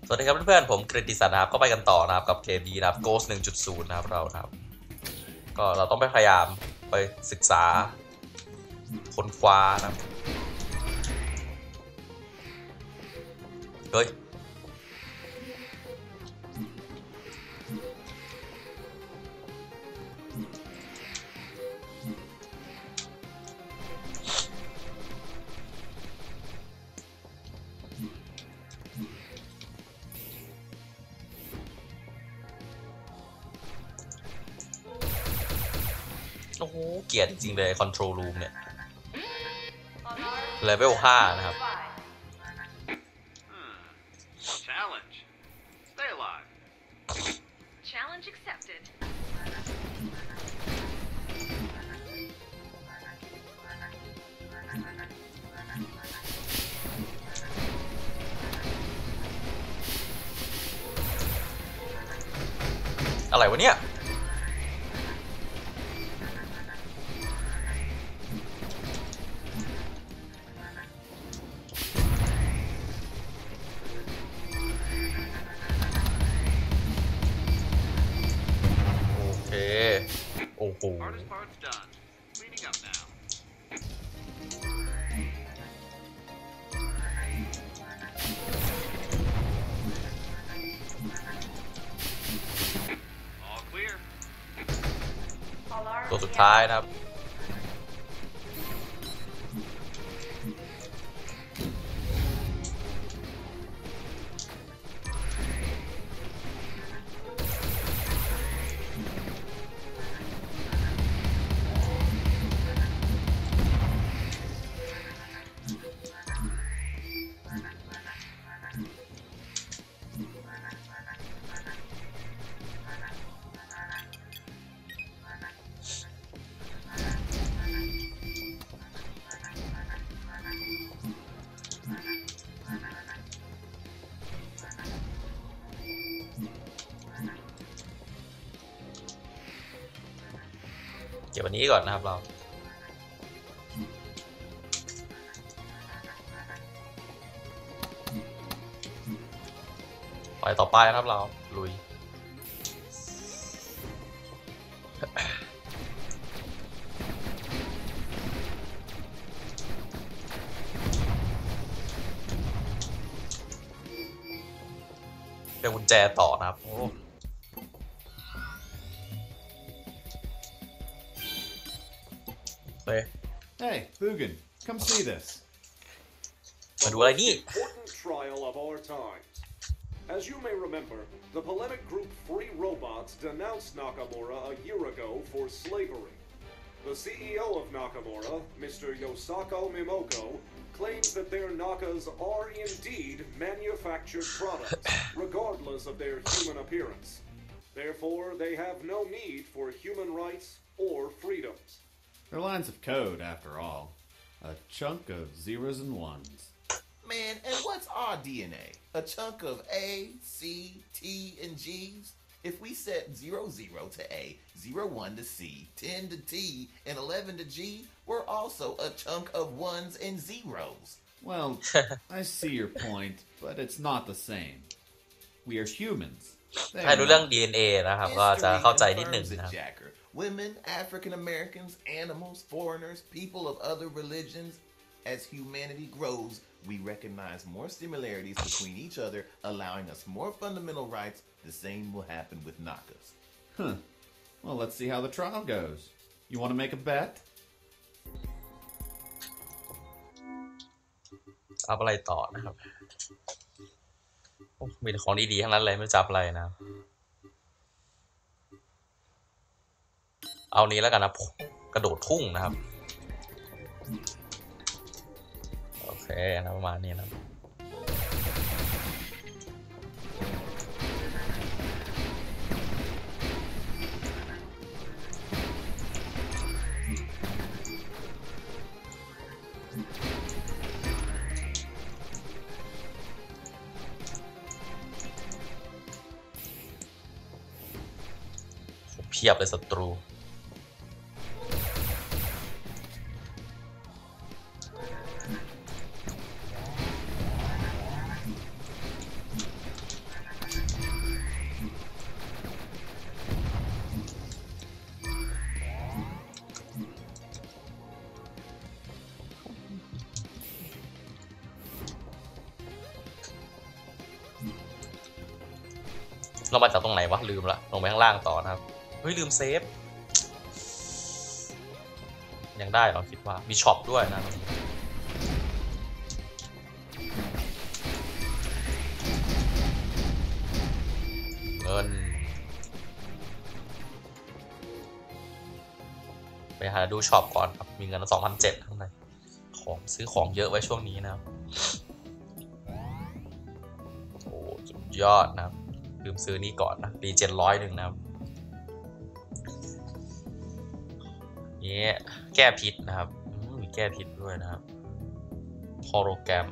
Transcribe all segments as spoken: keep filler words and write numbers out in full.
สวัสดีครับเพื่อนๆผมกฤติศักดิ์นะครับก็ไปกันต่อนะครับกับเกมนี้นะครับ Ghost หนึ่งจุดศูนย์ นะครับเรานะครับก็เราต้องไปพยายามไปศึกษาค้นคว้านะครับเฮ้ยโอ้โหเกลียดจริงๆเลย Control Room เนี่ยเลเวลห้านะครับอะไรวะเนี่ยโอ้โหตัวสุดท้ายนะครับเก็บวันนี้ก่อนนะครับเราไปต่อไปนะครับเราลุยเป็นกุญแจต่อนะครับโอ้ Hey, Bugin, come see this. มาดูอะไรนี่ Important trial of our times. As you may remember, the polemic group Free Robots denounced Nakamura a year ago for slavery. The C E O of Nakamura, Mister Yosako Mimoko, claims that their Nakas are indeed manufactured products, regardless of their human appearance. Therefore, they have no need for human rights or freedoms. They're lines of code, after all. A chunk of zeros and ones. Man, and what's our D N A? A chunk of A, C, T, and G's? If we set zero zero to A, zero one to C, ten to T, and eleven to G, we're also a chunk of ones and zeros. Well, I see your point, but it's not the same. We are humans. ให้รู้เรื่อง ดี เอ็น เอ นะครับก็จะเข้าใจนิดหนึ่งนะครับ Women, African Americans, animals, foreigners, people of other religions. As humanity grows, we recognize more similarities between each other, allowing us more fundamental rights. The same will happen with Nakas. Huh. Well, let's see how the trial goes. You want to make a bet? เอาอะไรต่อนะครับมีแต่ของดีๆทั้งนั้นเลยไม่จับอะไรนะเอานี้แล้วกันนะกระโดดทุ่งนะครับโอเคนะประมาณนี้นะเพียบเลยศัตรู โเรามาจากตรงไหนวะลืมละลงไปข้างล่างต่อนะครับเฮ้ยลืมเซฟยังได้เราคิดว่ามีช็อปด้วยนะเงินไปหาดูช็อปก่อนครับมีเงินสองพันเจ็ดข้างในของซื้อของเยอะไว้ช่วงนี้นะครับโอ้สุดยอดนะครับลืมซื้อนี่ก่อนนะปีเจ็ดร้อยหนึ่งนะครับนี่แก้พิษนะครับมีแก้พิษด้วยนะครับโฮโลแกรม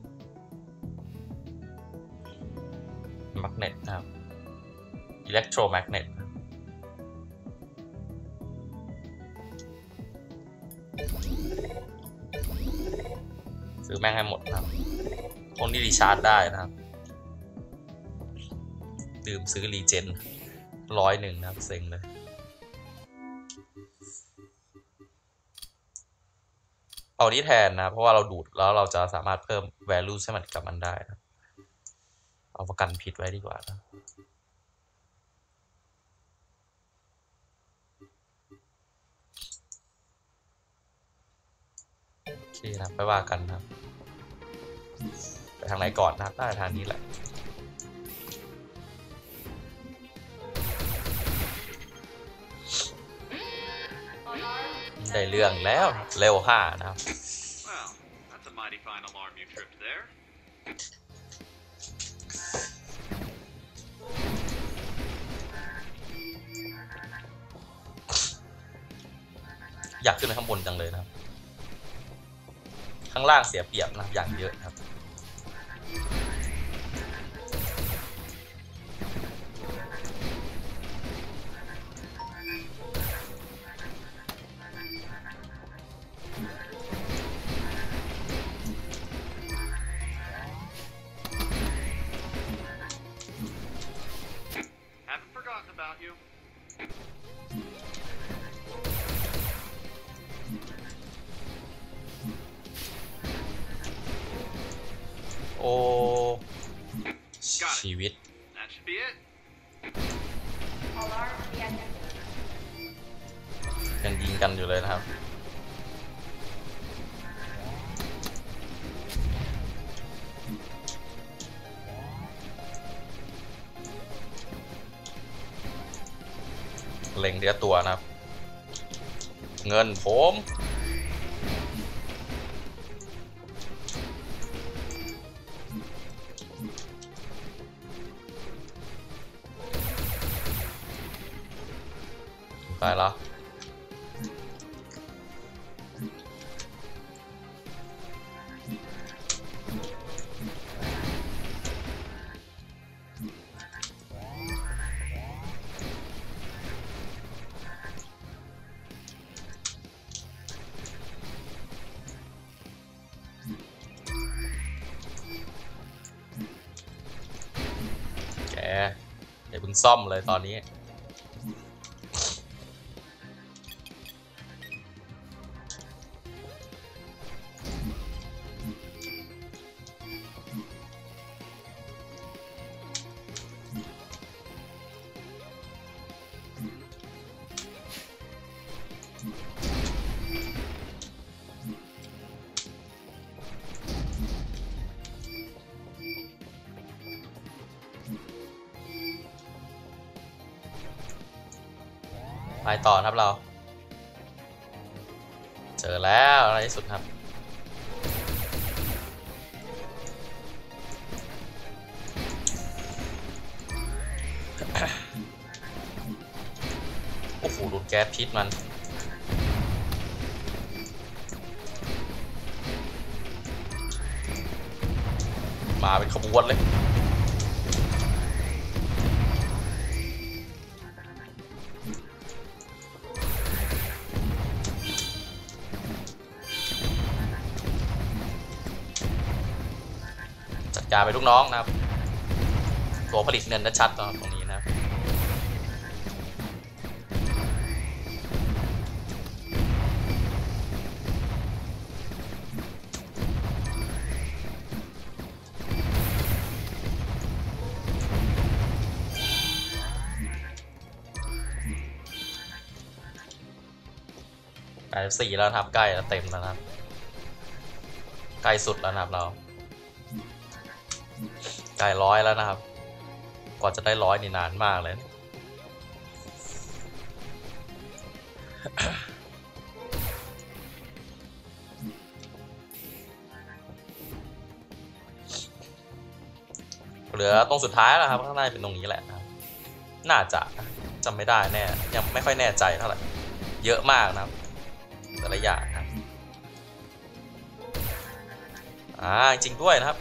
แมกเนตนะครับอิเล็กโทรแมกเนตซื้อแม่งให้หมดนะครับพวกนี้รีชาร์จได้นะครับดื่มซื้อรีเจนร้อยหนึ่งนะครับเซ็งเลยเอานี้แทนนะเพราะว่าเราดูดแล้วเราจะสามารถเพิ่ม value ให้มันกับมันได้นะเอาประกันผิดไว้ดีกว่านะโอเคนะไปว่ากันนะครับไปทางไหนก่อนนะครับน่าจะทางนี้แหละได้เรื่องแล้วเร็วห้านะครับ Well, that's a mighty fine alarm you tripped there. อยากขึ้นไปข้างบนจังเลยนะครับข้างล่างเสียเปรียบนะอย่างเยอะครับโอ้ชีวิตยังยิงกันอยู่เลยนะครับเล็งเดียวตัวนะครับเงินผมตายแล้วแกเดี๋ยวเพิ่งซ่อมเลยตอนนี้ไปต่อครับเราเจอแล้วในที่สุดครับโอ้โหดูดแก๊สพิษมันมาเป็นขบวนเลยจ่ายไปลูกน้องนะครับตัวผลิตเงินชัดๆตรงนี้นะครับแปดสิบสี่แล้วครับใกล้แล้วเต็มแล้วครับใกล้สุดแล้วนะครับเราใกล้ร้อยแล้วนะครับกว่าจะได้ร้อยนี่นานมากเลยเหลือตรงสุดท้ายแล้วครับข้างในเป็นตรงนี้แหละนะครับน่าจะจำไม่ได้แน่ยังไม่ค่อยแน่ใจเท่าไหร่เยอะมากนะครับแต่ละอย่างครับอ่าจริงด้วยนะครับ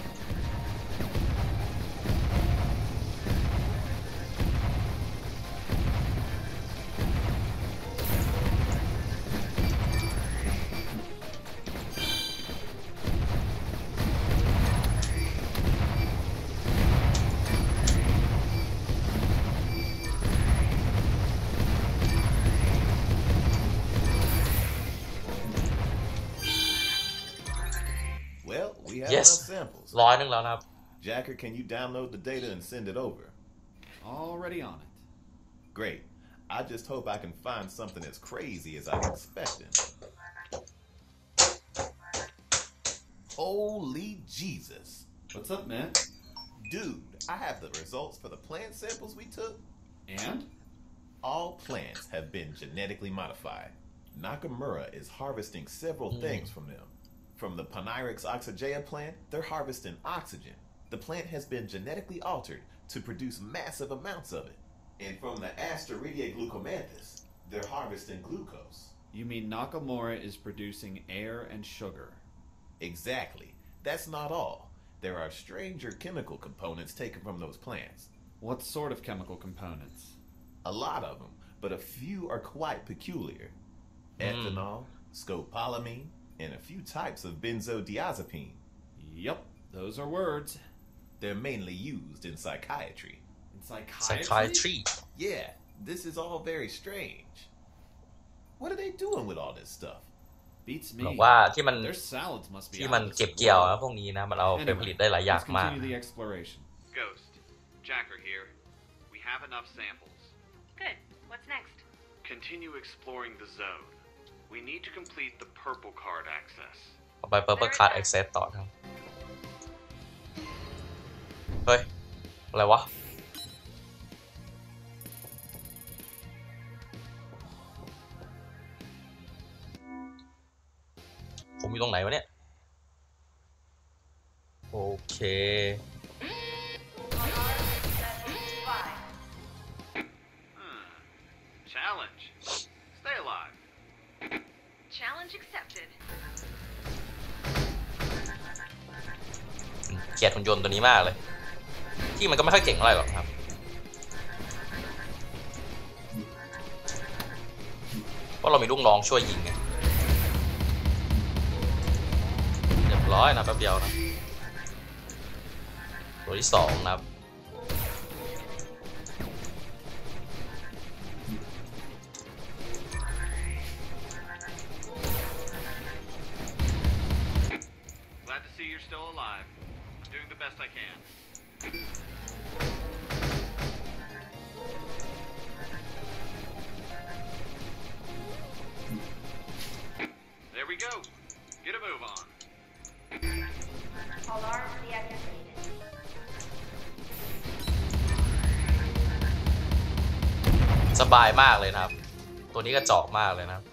Well, we have Yes. enough samples. ร้อยนึงแล้วนะครับ Jacker, can you download the data and send it over? Already on it. Great. I just hope I can find something as crazy as I'm expecting. Holy Jesus. What's up, man? Dude, I have the results for the plant samples we took. And? All plants have been genetically modified. Nakamura is harvesting several Mm. things from them. From the Ponyrix oxygea plant, they're harvesting oxygen. The plant has been genetically altered to produce massive amounts of it. And from the Asteridia glucomanthus, they're harvesting glucose. You mean Nakamura is producing air and sugar? Exactly. That's not all. There are stranger chemical components taken from those plants. What sort of chemical components? A lot of them, but a few are quite peculiar. Ethanol, scopolamine, and a few types of benzodiazepine. Yup, those are words. They're mainly used in psychiatry. In psychiatry? psychiatry Yeah, this is all very strange. What are they doing with all this stuff? Beats บอ me. กว่าที่มัน Their salads must be ที่ out มัน of this เก็บเกี่ยว world. นะพวกนี้นะมันเอาไปผลิตได้หลายอย่าง let's มาก continue the exploration. Ghost, Jacker here. We have enough samples. Good. What's next? Continue exploring the zone. We need to complete the purple card access. ต่อไป Purple Card Access ต่อครับเฮ้ยอะไรวะผมอยู่ตรงไหนวะเนี่ยโอเค Hmm. Challenge. Stay alive. Challenge accepted. เกลียดหุ่นยนต์ตัวนี้มากเลยที่มันก็ไม่ค่อยเก่งเท่าไหร่หรอกครับเพราะเรามีลูกน้องช่วยยิงไงเรียบร้อยนะแป๊บเดียวนะตัวที่สองนะครับ Glad to see you're still alive. I'm doing the best I can. There we go. Get a move on. Alarm deactivated. สบายมากเลยนะครับ ตัวนี้ก็จอกมากเลยนะครับ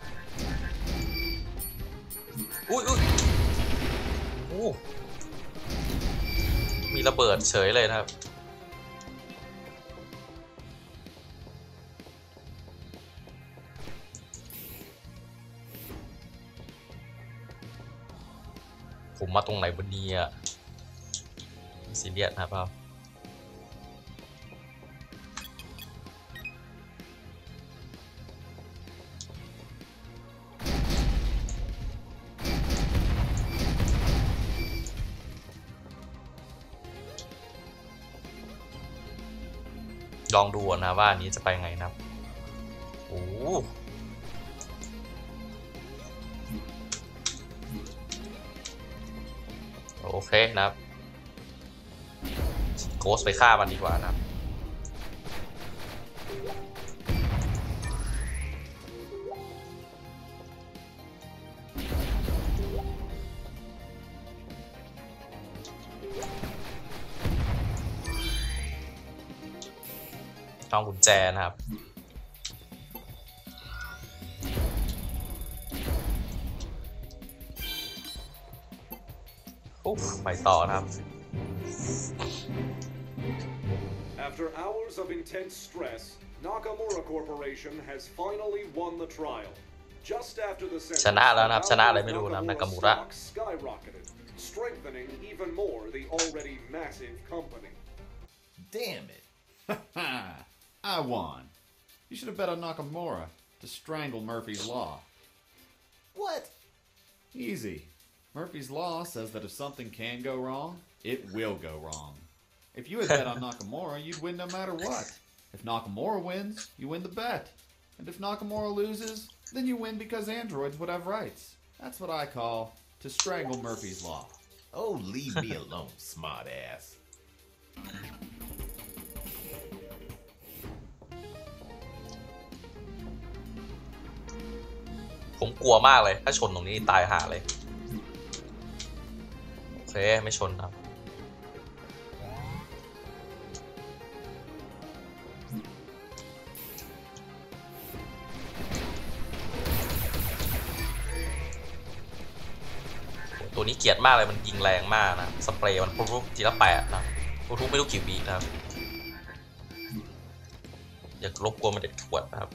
อุ้ยอุ้ยอู้มีระเบิดเฉยเลยนะครับผมมาตรงไหนวันนี้อ่ะซีเรียสนะครับ ลองดูนะว่าอันนี้จะไปไงนะครับโอ้โอเคนะครับโกสไปฆ่ามันดีกว่านะครับช่องกุญแจนะครับไปต่อนะครับ After hours of intense stress, Nakamura Corporation has finally won the trial. Just after the sentence, ชนะแล้วนะครับชนะอะไรไม่รู้นะ Nakamura's นากามูระ stock skyrocketed, strengthening even more the already massive company. Damn it. I won. You should have bet on Nakamura to strangle Murphy's Law. What? Easy. Murphy's Law says that if something can go wrong, it will go wrong. If you had bet on Nakamura, you'd win no matter what. If Nakamura wins, you win the bet. And if Nakamura loses, then you win because androids would have rights. That's what I call to strangle Murphy's Law. Oh, leave me alone, smart ass. ผมกลัวมากเลยถ้าชนตรงนี้ตายห่าเลยโอเคไม่ชนครับตัวนี้เกลียดมากเลยมันยิงแรงมากนะสเปรย์มันพุ่งทีละแปดนะพุ่งไม่รู้กี่วินะครับอยากรบกวนมันเด็ดขวดนะครับ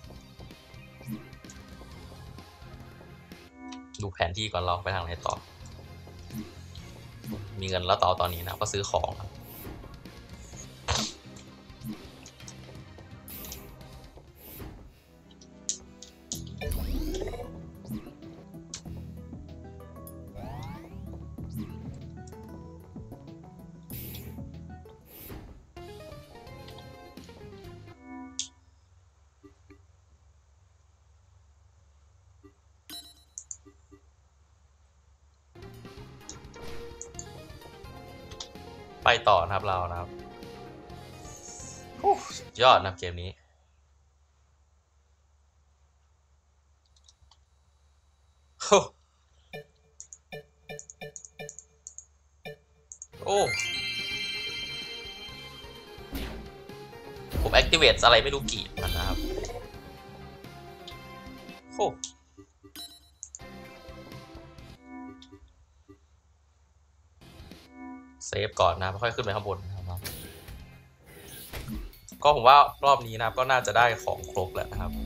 ดูแผนที่ก่อนเราไปทางไหนต่อมีเงินแล้วต่อตอนนี้นะก็ซื้อของครับไปต่อนะครับเรานะครับสุดยอดนะเกมนี้โอ้ผม activate อะไรไม่รู้กี่มันนะครับโอ้เซฟก่อนนะไม่ค่อยขึ้นไปข้างบนนะครับก็ผมว่ารอบนี้นะครับก็น่าจะได้ของครบแล้วนะครับ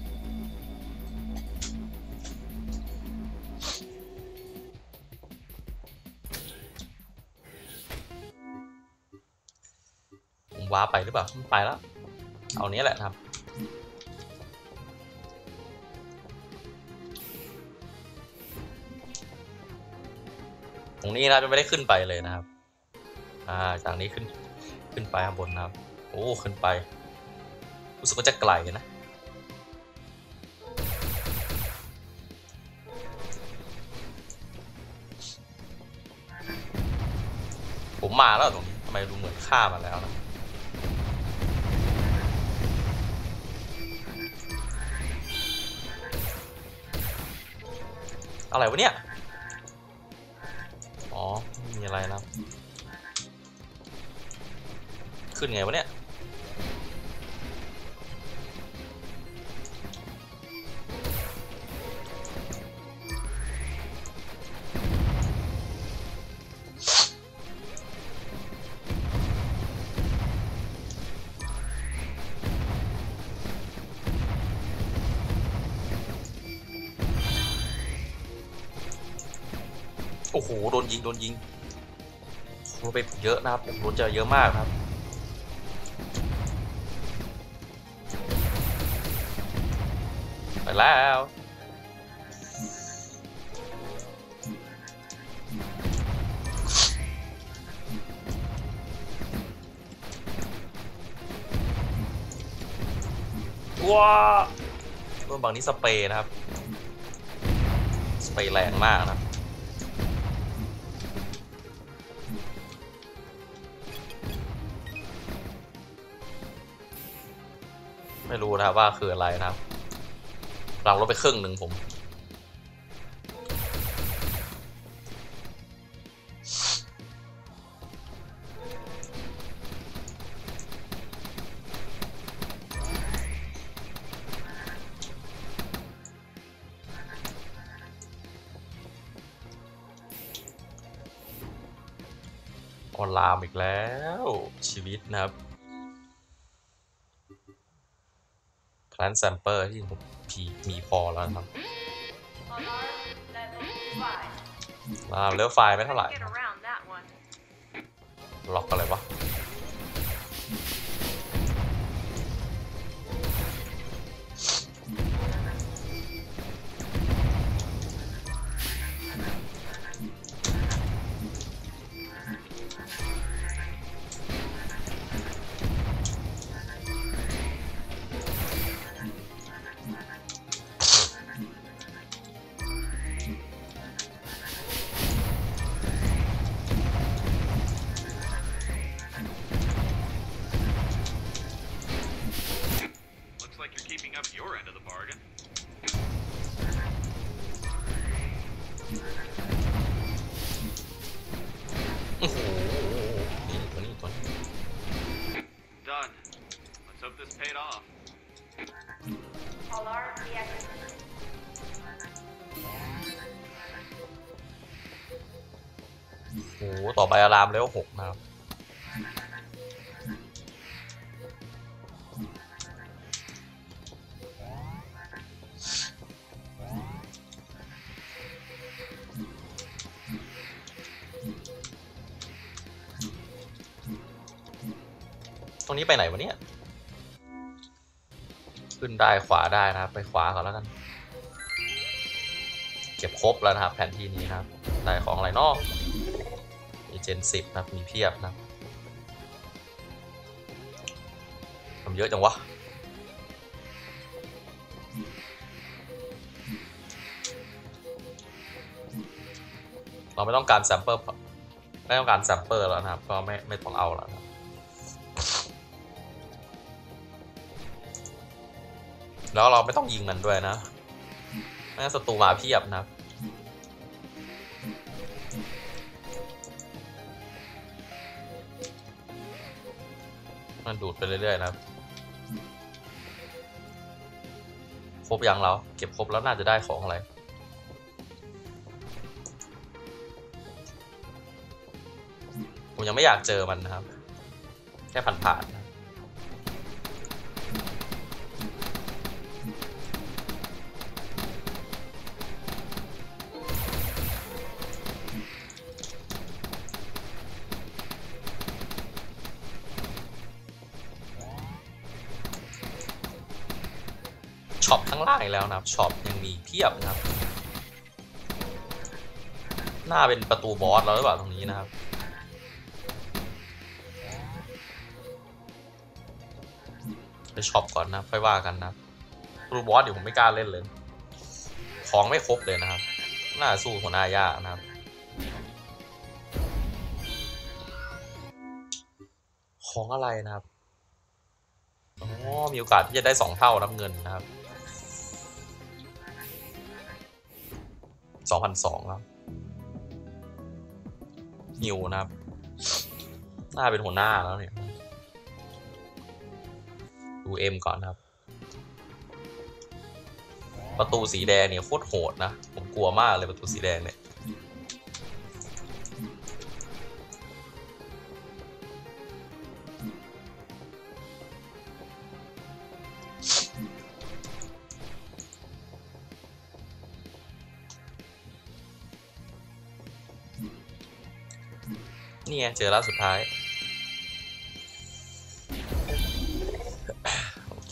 ผมว้าไปหรือเปล่าไปแล้วเอานี้แหละครับตรงนี้นะไม่ได้ขึ้นไปเลยนะครับอ่าจากนี้ขึ้นขึ้นไปข้างบนนะครับโอ้ขึ้นไปรู้สึกว่าจะไกลนะผมมาแล้วตรงนี้ทำไมดูเหมือนฆ่ามาแล้วนะอะไรวะเนี่ยอ๋อไม่มีอะไรนะขึ้นไงวะเนี่ยโอ้โหโดนยิงโดนยิงโดนไปเยอะนะครับโดนเจอเยอะมากครับไปแล้วว้าเมื่อบางนี้สเปรย์นะครับสเปรย์แรงมากนะไม่รู้นะครับว่าคืออะไรนะครับหลังลดไปครึ่งหนึ่งผมออนไลน์อีกแล้วชีวิตนะครับแพลนแซมเปอร์ที่ผมพีมีพอแล้วนะครับลามเลือกไฟล์ไม่เท่าไหร่ล็อกอะไรวะโอ้โหนี่ตัวนี้ตัวนี้ Done. Let's hope this paid off. Alarm deactivated. โอ้โหต่อไปอะลามเลเวลหกนะครับตรงนี้ไปไหนวะเนี่ยขึ้นได้ขวาได้นะครับไปขวาก่อนแล้วกันเก็บครบแล้วนะครับแผนที่นี้นะครับได้ของอะไรนอกมีเจนสิบนะครับมีเพียบนะครับทำเยอะจังวะเราไม่ต้องการแซมเปิลไม่ต้องการแซมเปิลแล้วนะครับก็ไม่ไม่ต้องเอาแล้วนะแล้วเราไม่ต้องยิงมันด้วยนะไม่งั้นศัตรูมาเพียบนะครับมันดูดไปเรื่อยๆนะครับครบยังเราเก็บครบแล้วน่าจะได้ของอะไรผมยังไม่อยากเจอมันนะครับแค่ผ่านๆนะช็อปข้างล่างอีกแล้วนะครับช็อปยังมีเพียบนะครับน่าเป็นประตูบอสแล้วหรือเปล่าตรงนี้นะครับไปช็อปก่อนนะค่อยว่ากันนะประตูบอสเดี๋ยวผมไม่กล้าเล่นเลยของไม่ครบเลยนะครับน่าสู้หัวหน้ายากนะครับของอะไรนะครับอ๋อมีโอกาสที่จะได้สองเท่าน้ำเงินนะครับสองพันสองครับฮิวนะครับน่าเป็นหัวหน้าแล้วเนี่ยดูเอ็มก่อนนะครับประตูสีแดงเนี่ยโคตรโหดนะผมกลัวมากเลยประตูสีแดงเนี่ยนี่ไงเจอแล้วสุดท้ายโอเค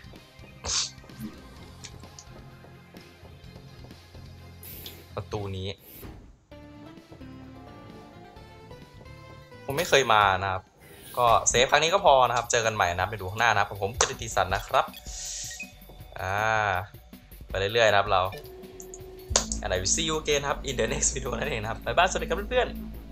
ประตูนี้ผมไม่เคยมานะครับก็เซฟครั้งนี้ก็พอนะครับเจอกันใหม่นะไปดูข้างหน้านะครับผมจะดิติสันนะครับอ่าไปเรื่อยๆนะครับเรา and I will see you again ครับ in the next video นั่นเองนะครับบ๊ายบายสวัสดีครับเพื่อนๆ